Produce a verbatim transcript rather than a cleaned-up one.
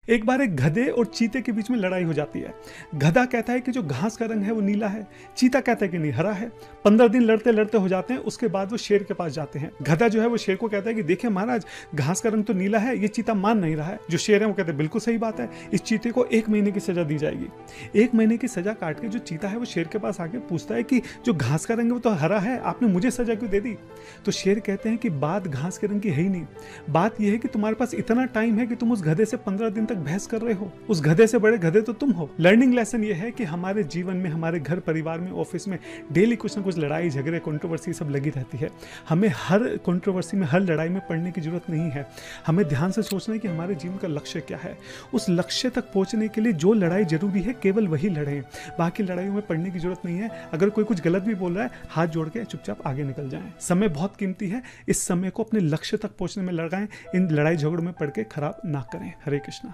एक बार एक गधे और चीते के बीच में लड़ाई हो जाती है। गधा कहता है कि जो घास का रंग है वो नीला है, चीता कहता है कि नहीं हरा है। पंद्रह दिन लड़ते लड़ते हो जाते हैं। उसके बाद वो शेर के पास जाते हैं। गधा जो है वो शेर को कहता है कि देखिए महाराज, घास का रंग तो नीला है, ये चीता मान नहीं रहा है। जो शेर है वो कहते हैं बिल्कुल सही बात है, इस चीते को एक महीने की सजा दी जाएगी। एक महीने की सजा काट के जो चीता है वो शेर के पास आके पूछता है कि जो घास का रंग है वो तो हरा है, आपने मुझे सजा क्यों दे दी? तो शेर कहते हैं कि बात घास के रंग की है ही नहीं, बात यह है कि तुम्हारे पास इतना टाइम है कि तुम उस गधे से पंद्रह दिन तक बहस कर रहे हो। उस गधे से बड़े गधे तो तुम हो। लर्निंग लेसन ये है कि हमारे जीवन में, हमारे घर परिवार में, ऑफिस में डेली कुछ ना कुछ लड़ाई झगड़े कंट्रोवर्सी सब लगी रहती है। हमें हर कंट्रोवर्सी में, हर लड़ाई में पड़ने की जरूरत नहीं है। हमें ध्यान से सोचना है कि हमारे जीवन का लक्ष्य क्या है। उस लक्ष्य तक पहुंचने के लिए जो लड़ाई जरूरी है केवल वही लड़ें, बाकी लड़ाइयों में पड़ने की जरूरत नहीं है। अगर कोई कुछ गलत भी बोल रहा है, हाथ जोड़ के चुपचाप आगे निकल जाएं। समय बहुत कीमती है, इस समय को अपने लक्ष्य तक पहुंचने में लगाएं। इन लड़ाई झगड़ों में पड़ के खराब ना करें। हरे कृष्णा।